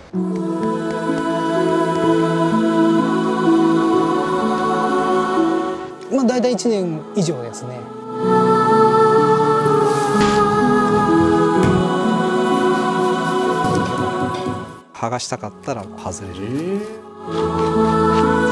まあ大体1年以上ですね。 剥がしたかったら外れる。